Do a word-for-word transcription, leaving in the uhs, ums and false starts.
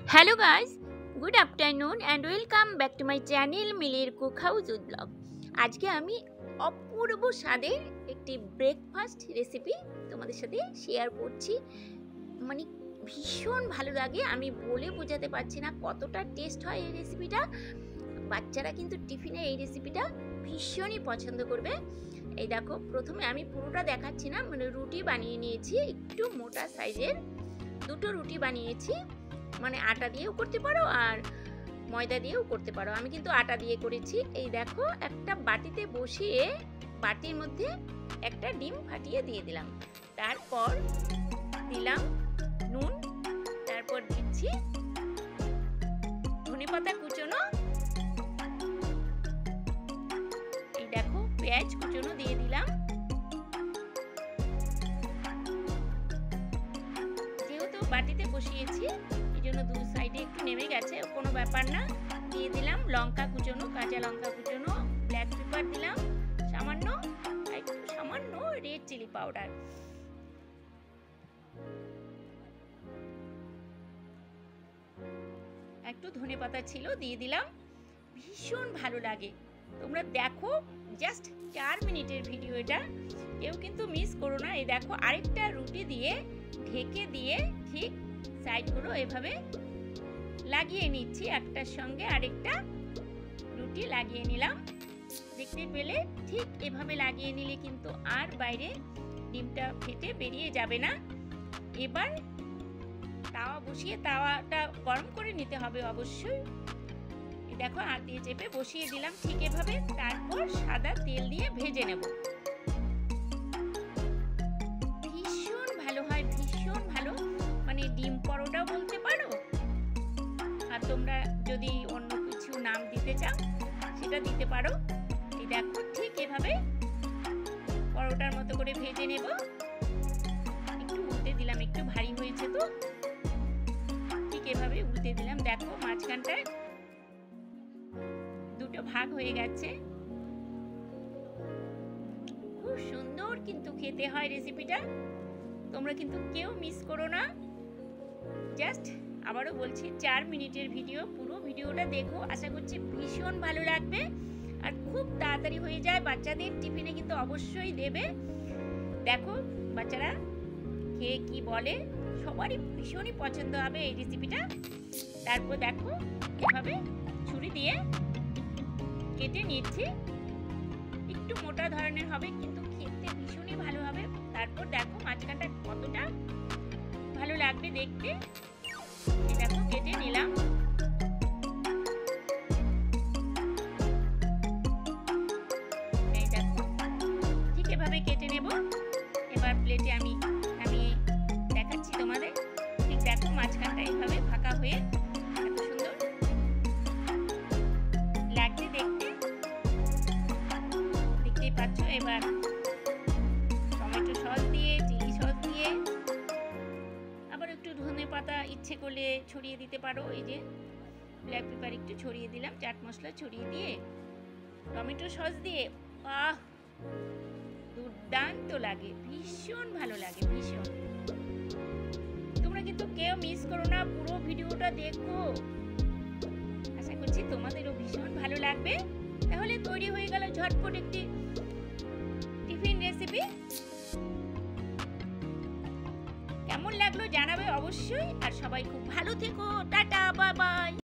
Hello guys, good afternoon and welcome back to my channel মিলির cook house with blog. আজকে আমি অপূর্ব স্বাদের একটি ব্রেকফাস্ট রেসিপি তোমাদের সাথে শেয়ার করছি। মানে ভীষণ ভালো লাগে, আমি বলে বোঝাতে পারছি না কতটা টেস্ট হয় এই রেসিপিটা। বাচ্চারা কিন্তু টিফিনে এই রেসিপিটা ভীষণই পছন্দ করবে। এই দেখো, প্রথমে আমি পুরোটা দেখাচ্ছি না, মানে রুটি বানিয়ে নিয়েছি একটু মোটা সাইজের, দুটো রুটি বানিয়েছি। মানে আটা দিয়েও করতে পারো আর ময়দা দিয়েও করতে পারো, আমি কিন্তু আটা দিয়ে করেছি। এই দেখো, একটা বাটিতে বসিয়ে বাটির মধ্যে একটা ডিম ফাটিয়ে দিয়ে দিলাম, তারপর দিলাম নুন, তারপর দিচ্ছি ধনেপাতা কুচনো, এই দেখো পেঁয়াজ কুচনো দিয়ে দিলাম। যেহেতু বাটিতে বসিয়েছি জন্য দু সাইডে একটু নেমে গেছে, কোনো ব্যাপার না। দিয়ে দিলাম লঙ্কা কুচনো, কাঁচা লঙ্কা কুচনো, ব্ল্যাক পেপার দিলাম সামান্য, একটু সামান্য রেড চিলি পাউডার, একটু ধনেপাতা ছিল দিয়ে দিলাম। ভীষণ ভালো লাগে, তোমরা দেখো, জাস্ট চার মিনিটের ভিডিও এটা, কেউ কিন্তু মিস করো না। এই দেখো, আরেকটা রুটি দিয়ে ঢেকে দিয়ে ঠিক সাইডগুলো এভাবে লাগিয়ে নিচ্ছি, একটার সঙ্গে আরেকটা রুটি লাগিয়ে নিলাম। দেখতে পেলে ঠিক এভাবে লাগিয়ে নিলে কিন্তু আর বাইরে ডিমটা ফেটে বেরিয়ে যাবে না। এবার তাওয়া বসিয়ে তাওয়াটা গরম করে নিতে হবে অবশ্যই। এই দেখো, হাত দিয়ে চেপে বসিয়ে দিলাম ঠিক এভাবে, তারপর সাদা তেল দিয়ে ভেজে নেব। ভীষণ ভালো হয়, ভীষণ ভালো, মানে ডিম পরোটাও বলতে পারো, আর তোমরা যদি অন্য কিছু নাম দিতে চাও সেটা দিতে পারো। এই দেখো, ঠিক এভাবে পরোটার মতো করে ভেজে নেব। একটু উল্টে দিলাম, একটু ভারী হয়েছে তো, ঠিক এভাবে উল্টে দিলাম। দেখো, মাঝখানটায় দুটো ভাগ হয়ে গেছে, খুব সুন্দর কিন্তু খেতে হয় রেসিপিটা, তোমরা কিন্তু কেউ মিস করো না। জাস্ট আবারও বলছি, চার মিনিটের ভিডিও, পুরো ভিডিওটা দেখো, আশা করছি ভীষণ ভালো লাগবে আর খুব তাড়াতাড়ি হয়ে যায়। বাচ্চাদের টিফিনে কিন্তু অবশ্যই দেবে। দেখো বাচ্চারা খেয়ে কি বলে, সবারই ভীষণই পছন্দ হবে এই রেসিপিটা। তারপর দেখো, এভাবে ছুরি দিয়ে কেটে নিচ্ছি, একটু মোটা ধরনের হবে কিন্তু খেতে ভীষণই ভালো হবে। তারপর দেখো মাঝখানটা কতটা ভালো লাগবে দেখতে। এই দেখো, কেটে নিলাম। এই দেখো, ঠিক এভাবে কেটে নেব। এবার প্লেটে আমি নামিয়ে দেখাচ্ছি তোমাদের। ঠিক দেখো, মাঝখানটা এইভাবে ফাঁকা হয়ে এত সুন্দর লাগছে দেখতে, দেখতেই পাচ্ছ। এবার টমেটো সস দিয়ে, চিলি সস দিয়ে, আবার একটু ধনে পাতা ইচ্ছে করলে ছড়িয়ে দিতে পারো। এই যে ব্ল্যাক পেপার একটু ছড়িয়ে দিলাম, চাট মশলা ছড়িয়ে দিয়ে, টমেটো সস দিয়ে, আহ দুর্দান্ত লাগে, ভীষণ ভালো লাগে, ভীষণ। তোমরা কিন্তু কেউ মিস করো না, পুরো ভিডিওটা দেখো, আশা করছি তোমাদেরও ভীষণ ভালো লাগবে। তাহলে তৈরি হয়ে গেল ঝটপট একটি টিফিন রেসিপি। কেমন লাগলো জানাবে অবশ্যই, আর সবাই খুব ভালো থেকো। Tata, by.